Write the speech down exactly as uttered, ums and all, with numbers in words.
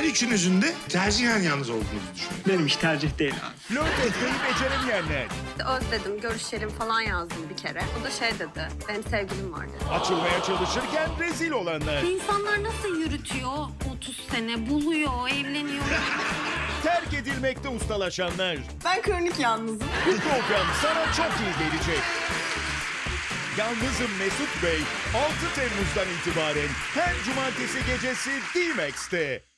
üçünüzün de tercihen yalnız olduğunuzu düşünüyorum. Benim iş tercih değil abi. Flört etmeyi beceremeyenler. Özledim, görüşelim falan yazdım bir kere. O da şey dedi, benim sevgilim var dedi. Açılmaya çalışırken rezil olanlar. İnsanlar nasıl yürütüyor? otuz sene buluyor, evleniyor. Terk edilmekte ustalaşanlar. Ben kronik yalnızım. Bu program sana çok iyi gelecek. Yalnızım Mesut Bey altı Temmuz'dan itibaren her cumartesi gecesi D-Max'te.